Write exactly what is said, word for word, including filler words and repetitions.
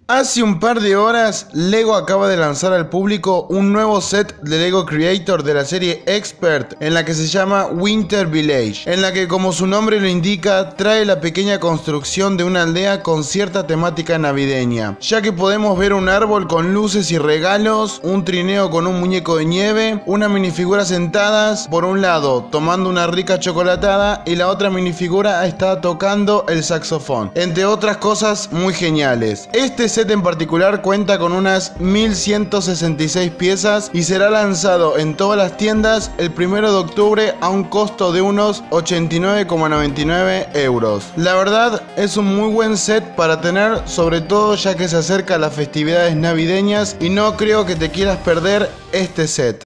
Hace un par de horas, LEGO acaba de lanzar al público un nuevo set de LEGO Creator de la serie Expert, en la que se llama Winter Village, en la que, como su nombre lo indica, trae la pequeña construcción de una aldea con cierta temática navideña, ya que podemos ver un árbol con luces y regalos, un trineo con un muñeco de nieve, una minifigura sentadas, por un lado tomando una rica chocolatada y la otra minifigura está tocando el saxofón, entre otras cosas muy geniales. Este set en particular cuenta con unas mil ciento sesenta y seis piezas y será lanzado en todas las tiendas el primero de octubre a un costo de unos ochenta y nueve coma noventa y nueve euros. La verdad es un muy buen set para tener, sobre todo ya que se acerca a las festividades navideñas y no creo que te quieras perder este set.